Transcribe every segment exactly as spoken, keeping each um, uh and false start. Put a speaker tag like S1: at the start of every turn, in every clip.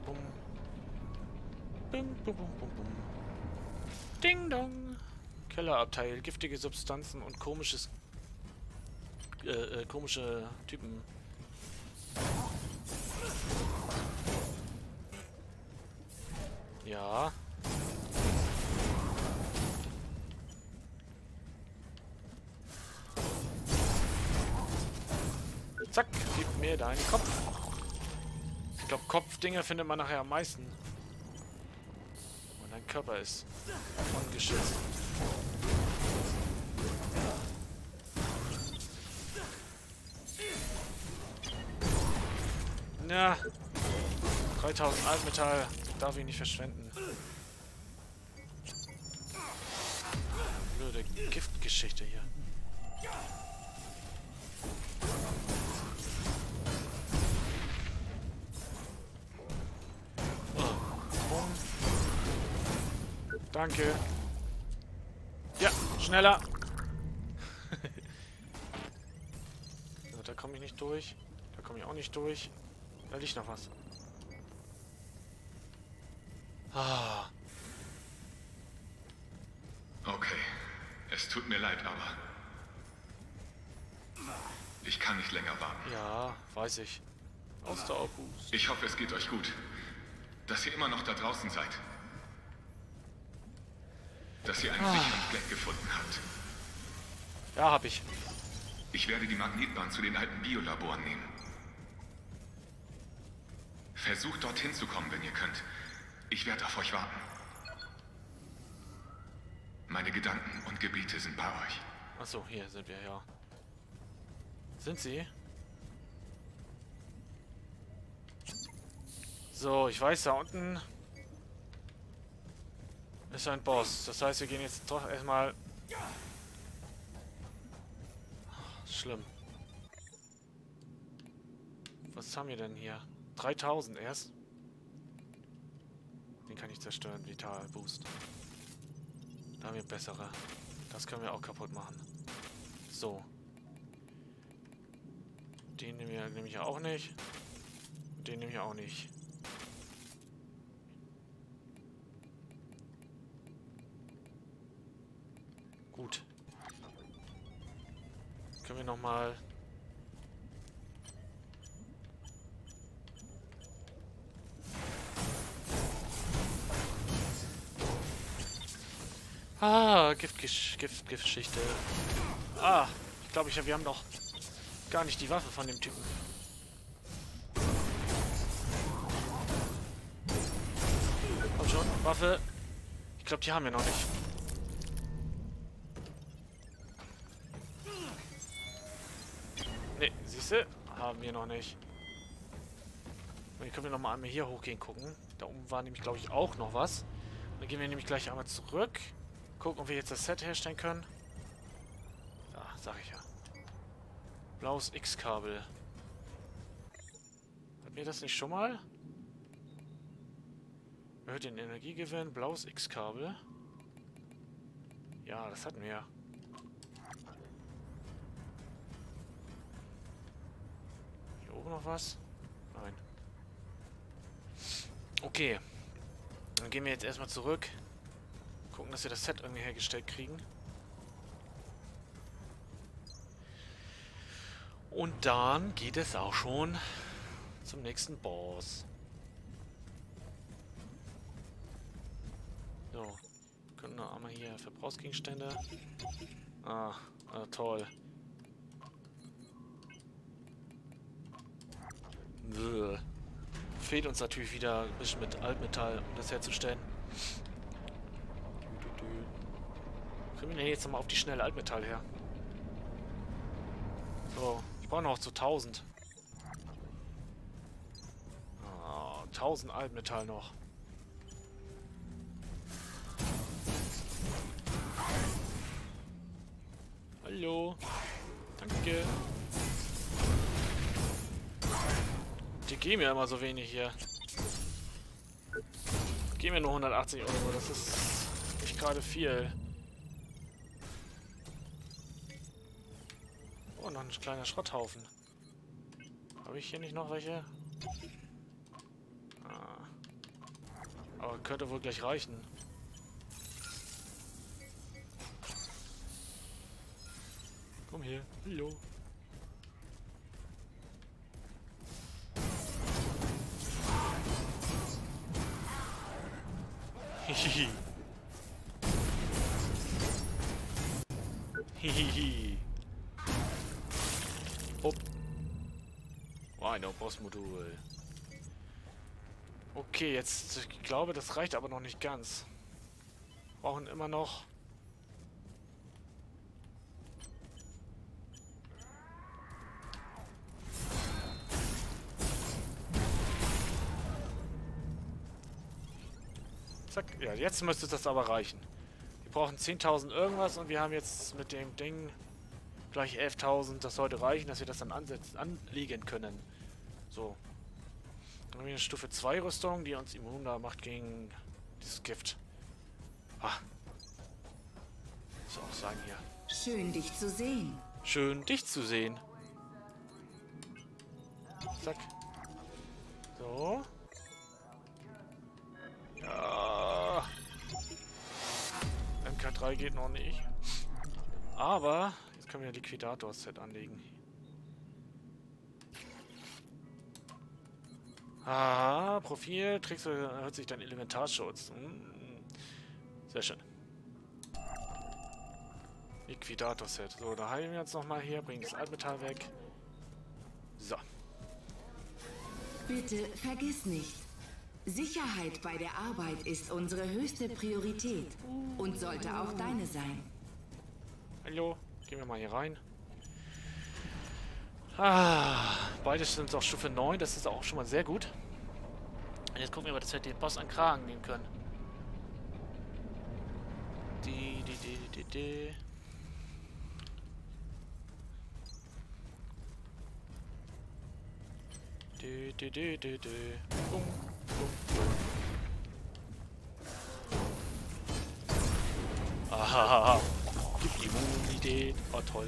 S1: bum. Bum, bum, bum, bum, bum. Ding dong. Kellerabteil, giftige Substanzen und komisches äh, äh, komische Typen. Ja. Zack, gib mir deinen Kopf. Ich glaube, Kopfdinger findet man nachher am meisten. Und dein Körper ist ungeschützt. Na, dreitausend Altmetall darf ich nicht verschwenden. Blöde Giftgeschichte hier. Danke. Ja, schneller. So, da komme ich nicht durch. Da komme ich auch nicht durch. Da liegt noch was. Ah.
S2: Okay. Es tut mir leid, aber... Ich kann nicht länger warten.
S1: Ja, weiß ich. Ausdauerboost.
S2: Ich hoffe, es geht euch gut. Dass ihr immer noch da draußen seid. Dass ihr einen
S1: Ah.
S2: sicheren Fleck gefunden habt.
S1: Ja, hab ich.
S2: Ich werde die Magnetbahn zu den alten Biolaboren nehmen. Versucht dorthin zu kommen, wenn ihr könnt. Ich werde auf euch warten. Meine Gedanken und Gebete sind bei euch.
S1: Achso, hier sind wir, ja. Sind sie? So, ich weiß, da unten ist ein Boss. Das heißt, wir gehen jetzt doch erstmal... Schlimm. Was haben wir denn hier? dreitausend erst. Den kann ich zerstören. Vital Boost. Da haben wir bessere. Das können wir auch kaputt machen. So. Den nehmen wir nämlich auch nicht. Den nehme ich auch nicht. Gut. Können wir nochmal... Ah, Giftgesch Gift, Giftgeschichte. Ah, ich glaube, ich, wir haben doch gar nicht die Waffe von dem Typen. Komm schon, Waffe. Ich glaube, die haben wir noch nicht. Ne, siehst du? Haben wir noch nicht. Dann können wir noch mal einmal hier hochgehen gucken. Da oben war nämlich, glaube ich, auch noch was. Dann gehen wir nämlich gleich einmal zurück. Gucken, ob wir jetzt das Set herstellen können. Da, sag ich ja. Blaues X-Kabel. Hatten wir das nicht schon mal? Erhöht den Energiegewinn. Blaues X-Kabel. Ja, das hatten wir. Hier oben noch was? Nein. Okay. Dann gehen wir jetzt erstmal zurück. Gucken, dass wir das Set irgendwie hergestellt kriegen. Und dann geht es auch schon zum nächsten Boss. So. Wir können noch einmal hier Verbrauchsgegenstände. Ah, ah toll. Bäh. Fehlt uns natürlich wieder ein bisschen mit Altmetall, um das herzustellen. Kriegen wir denn jetzt nochmal auf die schnelle Altmetall her? So, ich brauche noch so tausend. Oh, tausend Altmetall noch. Hallo. Danke. Die geben mir immer so wenig hier. Geben mir nur hundertachtzig Euro. Das ist nicht gerade viel. Oh, noch ein kleiner Schrotthaufen. Habe ich hier nicht noch welche? Ah. Aber könnte wohl gleich reichen. Komm her. Hallo. Hihihi. Hihihi. Hopp. Oh, ein Bossmodul. Okay, jetzt, ich glaube, das reicht aber noch nicht ganz. Wir brauchen immer noch... Zack, ja, jetzt müsste das aber reichen. Wir brauchen zehntausend irgendwas und wir haben jetzt mit dem Ding gleich elftausend. Das sollte reichen, dass wir das dann ansetzen, anlegen können. So. Dann haben wir eine Stufe zwei Rüstung, die uns immuner macht gegen dieses Gift. Ah. Muss auch sagen hier.
S3: Schön, dich zu sehen.
S1: Schön, dich zu sehen. Zack. So. Ja. M K drei geht noch nicht. Aber jetzt können wir Liquidator-Set anlegen. Aha, Profil, Tricks erhöht sich dein Elementarschutz. Hm. Sehr schön. Liquidator-Set. So, da heilen wir uns nochmal hier, bringen das Altmetall weg. So.
S3: Bitte vergiss nicht. Sicherheit bei der Arbeit ist unsere höchste Priorität und sollte auch deine sein.
S1: Hallo, gehen wir mal hier rein. Ah, beide sind auf Stufe neun, das ist auch schon mal sehr gut. Und jetzt gucken wir mal, dass wir den Boss an Kragen nehmen können. Die, die, die, die, die. Die, die, die, die, die. Bum, bum, bum. Ahaha. Gibt Immunität. Oh, toll.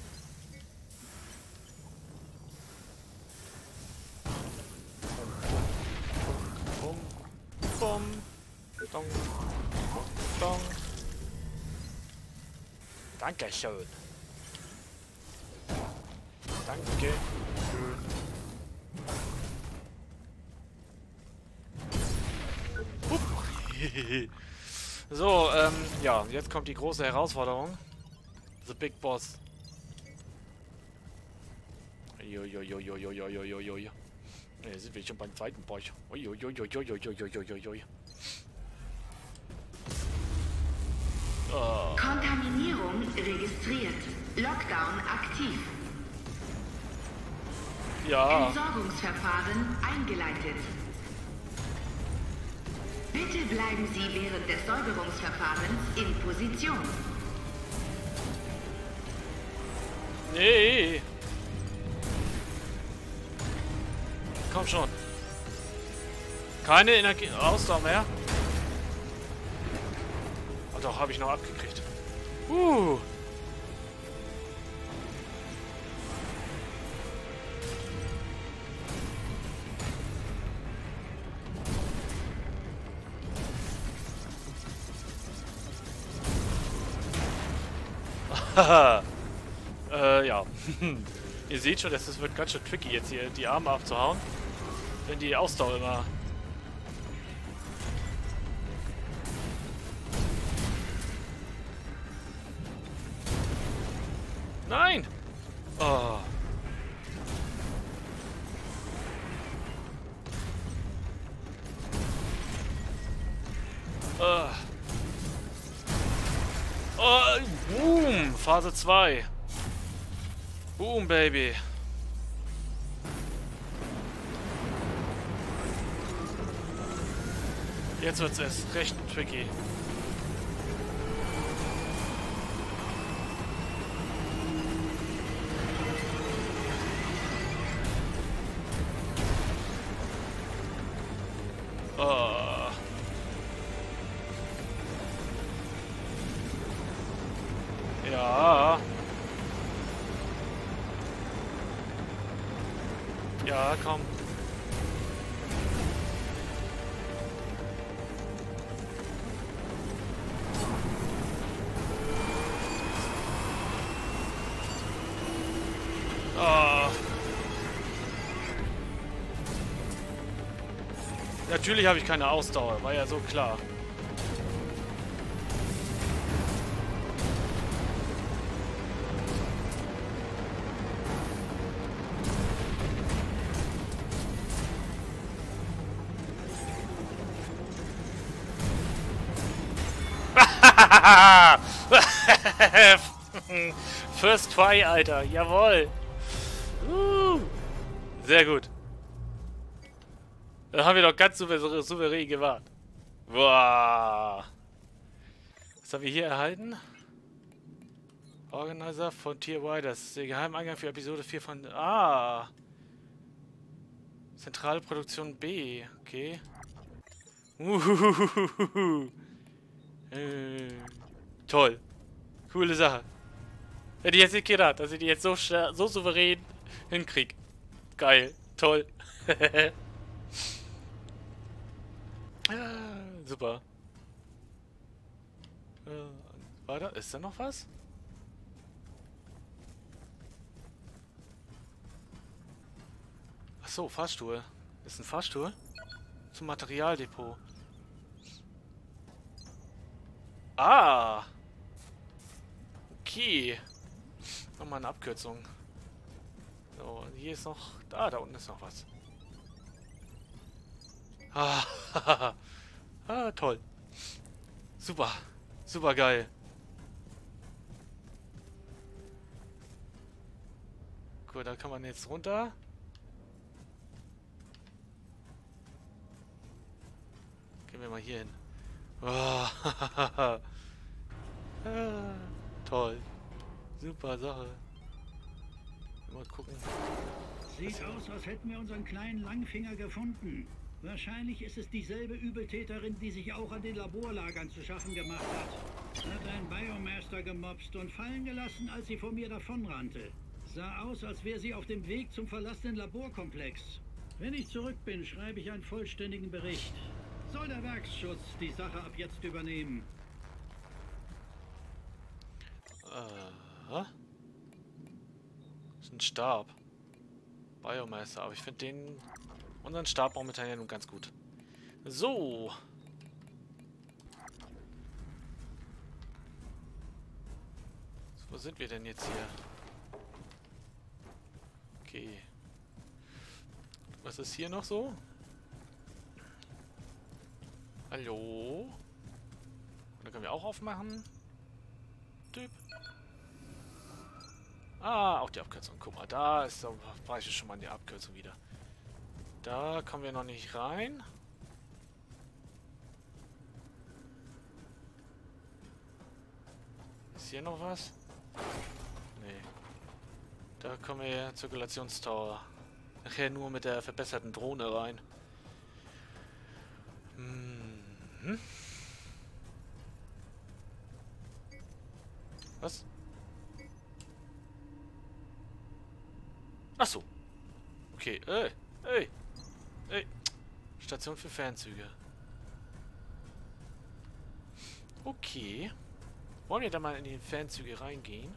S1: Bum, bum, dong, dong. Dankeschön. Danke. Schön. So, ähm, ja, jetzt kommt die große Herausforderung. The Big Boss. Uiuiuiuiuiuiuiui. Jetzt sind wir schon beim zweiten Boss. Uiuiuiuiuiuiuiui. Oh.
S3: Kontaminierung registriert. Lockdown aktiv.
S1: Ja.
S3: Entsorgungsverfahren eingeleitet. Bitte bleiben Sie während des Säuberungsverfahrens in Position.
S1: Nee. Komm schon. Keine Energie. Ausdauer mehr. Oh, doch, habe ich noch abgekriegt. Uh. Haha. äh, ja. Ihr seht schon, das wird ganz schön tricky, jetzt hier die Arme abzuhauen. Wenn die Ausdauer immer... Nein! Oh. Uh. Oh, boom! Phase zwei. Boom, Baby. Jetzt wird's erst recht tricky. Oh. Ja. Ja, komm. Natürlich habe ich keine Ausdauer, war ja so klar. First try, Alter. Jawohl. Uh, sehr gut. Das haben wir doch ganz souverän, souverän gemacht. Boah. Was haben wir hier erhalten? Organizer von Tier Y. Das ist der Geheimeingang für Episode vier von... Ah. Zentrale Produktion B. Okay. Uhuhuhuhu. Äh, toll. Coole Sache. Hätte ich jetzt nicht gedacht, dass ich die jetzt so, so souverän hinkriege. Geil. Toll. ah, super. Äh, weiter. Ist da noch was? Achso, Fahrstuhl. Ist ein Fahrstuhl? Zum Materialdepot. Ah! Okay. Nochmal eine Abkürzung. So, hier ist noch... Ah, da unten ist noch was. Ah, ah toll. Super. Super geil. Gut, da kann man jetzt runter. Gehen wir mal hier hin. Oh, ah, toll. Super Sache. Mal gucken.
S4: Sieht aus, als hätten wir unseren kleinen Langfinger gefunden. Wahrscheinlich ist es dieselbe Übeltäterin, die sich auch an den Laborlagern zu schaffen gemacht hat. Hat einen Biomaster gemobst und fallen gelassen, als sie vor mir davonrannte. Sah aus, als wäre sie auf dem Weg zum verlassenen Laborkomplex. Wenn ich zurück bin, schreibe ich einen vollständigen Bericht. Soll der Werksschutz die Sache ab jetzt übernehmen?
S1: Äh, das ist ein Stab. Biomaster, aber ich finde den unseren Stab momentan ja nun ganz gut. So. Wo sind wir denn jetzt hier? Okay. Was ist hier noch so? Hallo? Und da können wir auch aufmachen. Typ. Ah, auch die Abkürzung. Guck mal, da ist da weiß ich schon mal die Abkürzung wieder. Da kommen wir noch nicht rein. Ist hier noch was? Nee. Da kommen wir Zirkulationstower. Nachher nur mit der verbesserten Drohne rein. Hm. Was? Ach so. Okay, ey, ey, ey. Station für Fernzüge. Okay. Wollen wir da mal in die Fernzüge reingehen?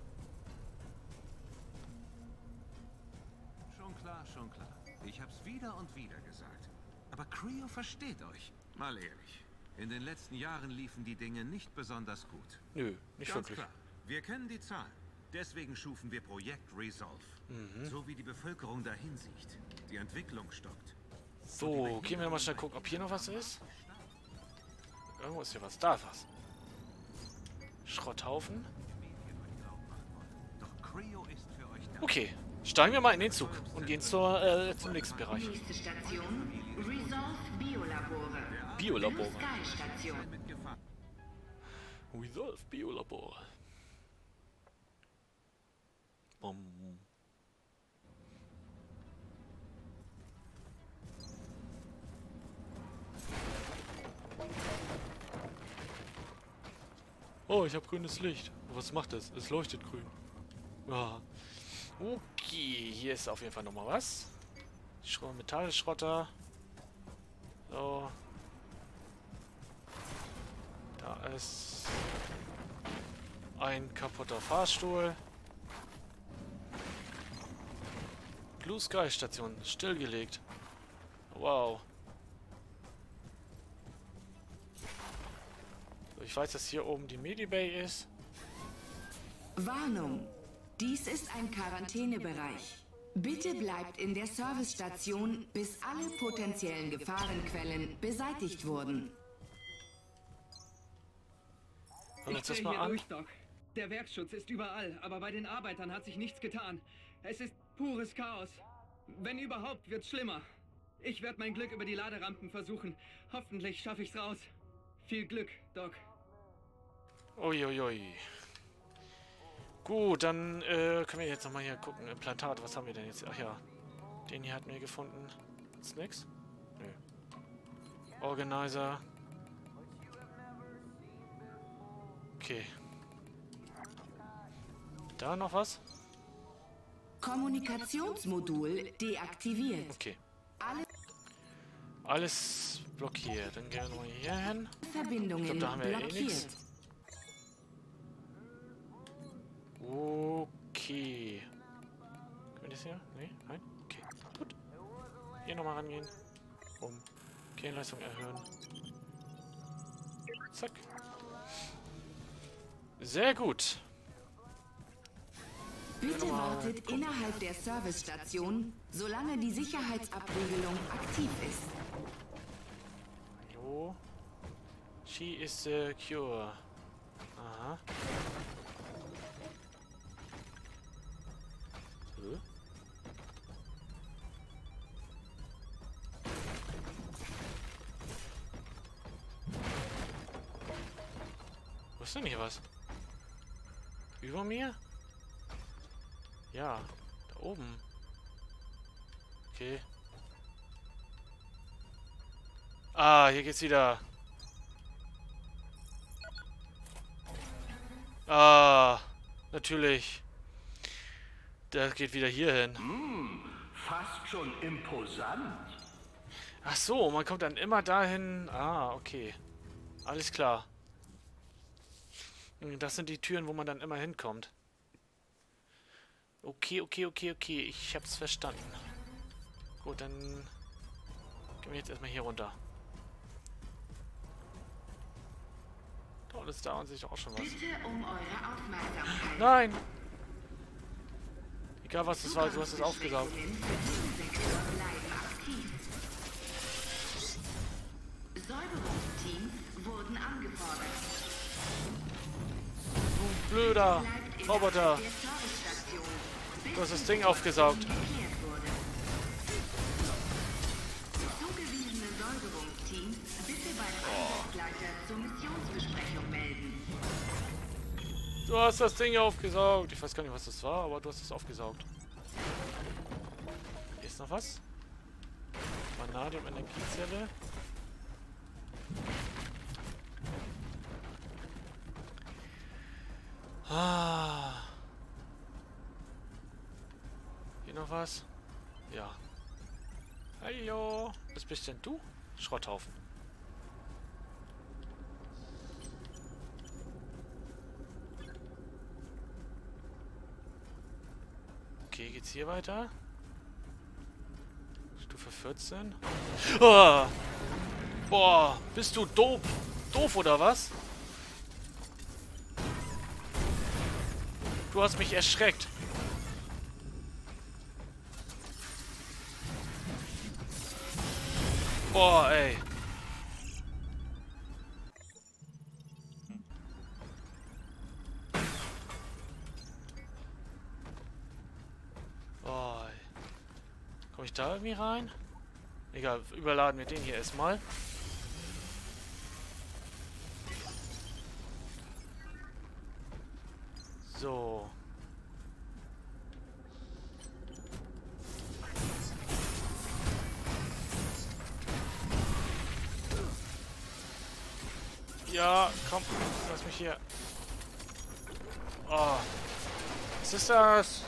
S5: Schon klar, schon klar. Ich hab's wieder und wieder gesagt. Aber Creo versteht euch. Mal ehrlich. In den letzten Jahren liefen die Dinge nicht besonders gut.
S1: Nö, nicht
S5: Ganz
S1: wirklich.
S5: klar. Wir kennen die Zahlen. Deswegen schufen wir Projekt Resolve.
S1: Mhm.
S5: So wie die Bevölkerung dahin sieht. Die Entwicklung stockt.
S1: So, gehen wir mal schnell gucken, ob hier noch was ist. Irgendwo ist hier was. Da ist was. Schrotthaufen.
S5: Doch Creo ist für euch da.
S1: Okay, steigen wir mal in den Zug und gehen zur, äh, zum nächsten Bereich.
S3: Nächste Station, Resolve Biolabore.
S1: Biolabore.
S3: Blue Sky Station.
S1: Resolve Biolabor. Bom. Oh, ich habe grünes Licht. Was macht das? Es leuchtet grün. Ah. Okay, hier ist auf jeden Fall nochmal was. Schro- Metallschrotter. So. Da ist ein kaputter Fahrstuhl. Blue Sky Station, stillgelegt. Wow. Ich weiß, dass hier oben die Medibay ist.
S3: Warnung. Dies ist ein Quarantänebereich. Bitte bleibt in der Servicestation, bis alle potenziellen Gefahrenquellen beseitigt wurden.
S1: Hören wir uns das
S6: Ich
S1: mal
S6: hier
S1: an.
S6: durch, Doc. Der Werksschutz ist überall, aber bei den Arbeitern hat sich nichts getan. Es ist pures Chaos. Wenn überhaupt, wird's schlimmer. Ich werde mein Glück über die Laderampen versuchen. Hoffentlich schaffe ich's raus. Viel Glück, Doc.
S1: Uiuiui. Gut, dann äh, können wir jetzt nochmal hier gucken. Implantat, was haben wir denn jetzt? Ach ja, den hier hatten wir gefunden. Ist nix? Nö. Organizer. Okay. Da noch was?
S3: Kommunikationsmodul deaktiviert.
S1: Okay.
S3: Alle
S1: Alles blockiert. Dann gehen wir nochmal hier hin.
S3: Verbindungen
S1: Ich glaub, da haben wir eh
S3: blockiert.
S1: nix. Okay. Können wir das hier? Nee? Nein? Okay. Gut. Hier nochmal rangehen. Um. Kernleistung erhöhen. Zack. Sehr gut.
S3: Bitte
S1: mal
S3: wartet
S1: gucken.
S3: innerhalb der Servicestation, solange die Sicherheitsabriegelung aktiv ist.
S1: Jo. She is secure. Aha. Hä? Wo ist denn hier was? Über mir? Ja, da oben. Okay. Ah, hier geht's wieder. Ah, natürlich. Das geht wieder hier hin.
S7: Fast schon imposant.
S1: Ach so, man kommt dann immer dahin. Ah, okay. Alles klar. Das sind die Türen, wo man dann immer hinkommt. Okay, okay, okay, okay. Ich hab's verstanden. Gut, dann gehen wir jetzt erstmal hier runter. Da unten ist da an sich auch schon was.
S3: Bitte um eure Aufmerksamkeit.
S1: Nein! Egal was das war, du hast es aufgesaugt.
S3: Zugangsbeschränkungen für diesen Sektor bleiben aktiv. Säuberungsteams wurden angefordert.
S1: Du blöder
S3: Bleibt in
S1: Roboter!
S3: der Servicestation, bis
S1: Du hast das
S3: die
S1: Ding aufgesaugt.
S3: geklärt wurde. Zugewiesene Säuberungsteams bitte beim Einsatzleiter zur Missionsbesprechung melden.
S1: Du hast das Ding aufgesaugt. Ich weiß gar nicht, was das war, aber du hast es aufgesaugt. Hier ist noch was. Vanadium-Energiezelle. Ah. Hier noch was? Ja. Hallo. Was bist denn du? Schrotthaufen. Okay, geht's hier weiter? Stufe vierzehn. Oh. Boah, bist du doof? Doof oder was? Du hast mich erschreckt. Boah, ey. Boah, ey. Komm ich da irgendwie rein? Egal, überladen wir den hier erstmal. So. Ja, komm, lass mich hier. Oh. Was ist das?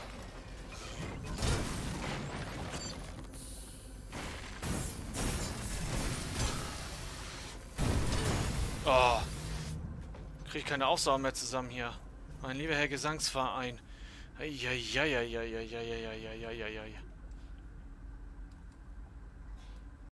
S1: Oh. Krieg ich keine Aufsaugen mehr zusammen hier. Mein lieber Herr Gesangsverein. Eieieiei.